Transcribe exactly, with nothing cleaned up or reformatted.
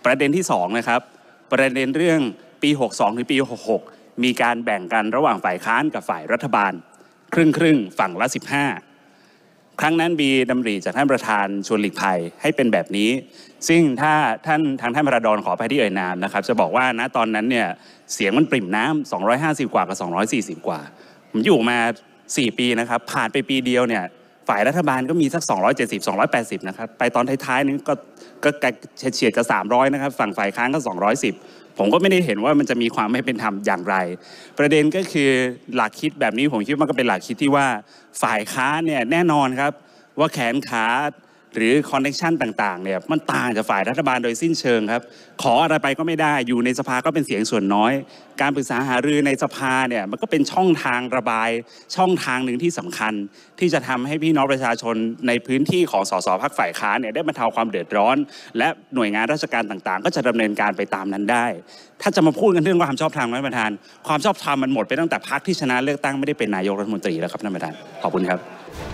ประเด็นที่สองนะครับประเด็นเรื่องปีหกสองถึงปีหกหกมีการแบ่งกันระหว่างฝ่ายค้านกับฝ่ายรัฐบาลครึ่งครึ่งฝั่งละสิบห้าครั้งนั้นมีดำริจากท่านประธานชวนหลีกภัยให้เป็นแบบนี้ซึ่งถ้าท่านทางท่านพระดอนขอไปที่เอ่ยนามนะครับจะบอกว่าณตอนนั้นเนี่ยเสียงมันปริ่มน้ำสองร้อยห้าสิบกว่ากับสองร้อยสี่สิบกว่าผมอยู่มาสี่ปีนะครับผ่านไปปีเดียวเนี่ยฝ่ายรัฐบาลก็มีสักสองร้อยเจ็ดสิบ สองร้อยแปดสิบนะครับไปตอนท้ายๆนี้ก็ก็เฉียดกับสามร้อยนะครับฝั่งฝ่ายค้านก็สองร้อยสิบผมก็ไม่ได้เห็นว่ามันจะมีความไม่เป็นธรรมอย่างไรประเด็นก็คือหลักคิดแบบนี้ผมคิดว่าก็เป็นหลักคิดที่ว่าฝ่ายค้านเนี่ยแน่นอนครับว่าแขนขาหรือคอนเนคชั่นต่างๆเนี่ยมันต่างจากฝ่ายรัฐบาลโดยสิ้นเชิงครับขออะไรไปก็ไม่ได้อยู่ในสภาก็เป็นเสียงส่วนน้อยการปรึกษาหารือในสภาเนี่ยมันก็เป็นช่องทางระบายช่องทางหนึ่งที่สำคัญที่จะทำให้พี่น้องประชาชนในพื้นที่ของสสพรรคฝ่ายค้านเนี่ยได้บรรเทาความเดือดร้อนและหน่วยงานราชการต่างๆก็จะดำเนินการไปตามนั้นได้ถ้าจะมาพูดกันเรื่องความชอบธรรมท่านประธานความชอบธรรมมันหมดไปตั้งแต่พรรคที่ชนะเลือกตั้งไม่ได้เป็นนายกรัฐมนตรีแล้วครับท่านประธานขอบคุณครับ